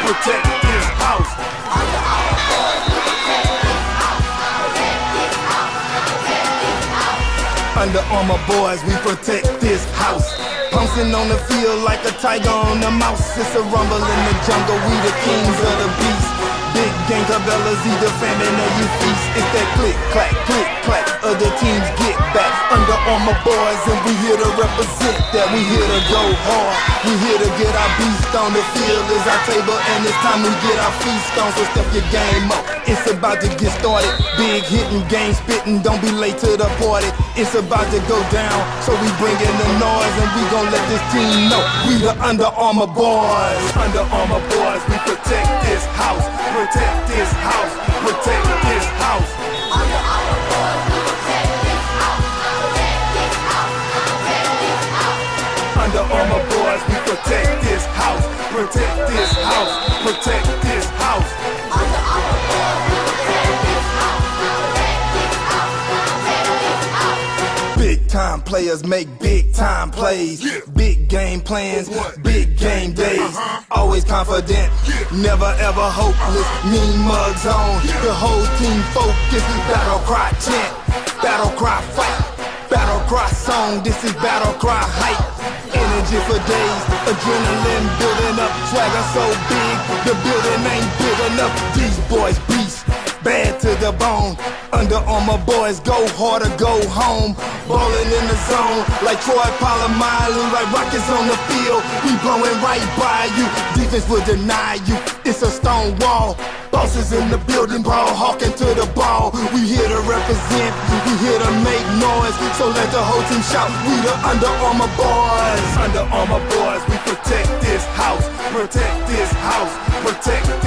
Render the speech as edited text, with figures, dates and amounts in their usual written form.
protect this house. Under Armour boys, we protect this house. Pouncing on the field like a tiger on a mouse. It's a rumble in the jungle, we the kings of the beast. Big gang Cabela's, either famine or you feast. It's that click, clack, other teams get back. Under Armour boys, and we here to represent that. We here to go hard, we here to get our beast on. The field is our table, and it's time we get our feast on. So step your game up, it's about to get started. Big hitting, game spitting, don't be late to the party. It's about to go down, so we bring in the noise, and we gon' let this team know we the Under Armour boys. Under Armour boys, we protect this house. Protect this house, protect this house. Under Armour boys, we protect this house. Protect this house, protect this house. Under Armour boys, we protect this house. Protect this house, protect this house. Under Armour boys, we protect this house. Protect this house, protect this house. Big time players make big time plays. Big game plans, big game days. Always confident, never ever hopeless. Mean mugs on, the whole team focused. Battle cry chant, battle cry fight, battle cry song. This is battle cry hype. Energy for days, adrenaline building up. Swagger so big, the building ain't big enough. These boys beasts, bad to the bone. Under Armour boys, go hard or go home. Ballin' in the zone, like Troy Polamalu, like rockets on the field. We blowing right by you, defense will deny you. It's a stone wall. Bosses in the building, ball hawking to the ball. We here to represent, we here to make noise. So let the whole team shout, we the Under Armour boys. Under Armour boys, we protect this house. Protect this house, protect